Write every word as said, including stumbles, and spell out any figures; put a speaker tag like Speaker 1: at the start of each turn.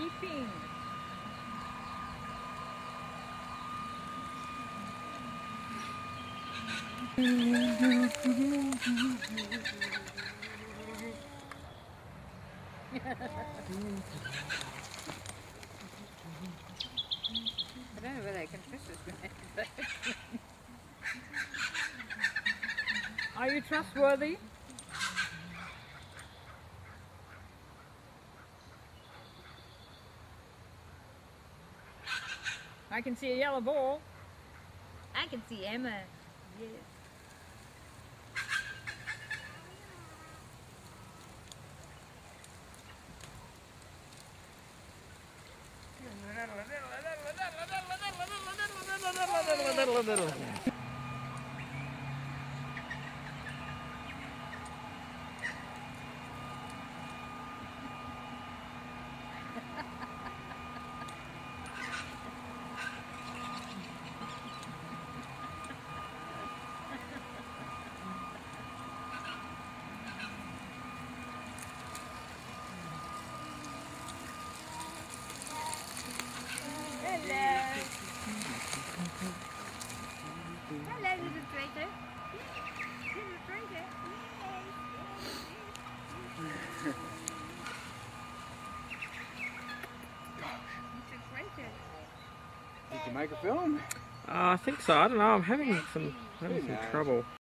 Speaker 1: keeping. I don't know whether I can fish this guy. Are you trustworthy? I can see a yellow ball. I can see Emma. Yes. Hello, little traitor. Little traitor.
Speaker 2: Did you make a film?
Speaker 3: Uh, I think so. I don't know. I'm having some having some trouble.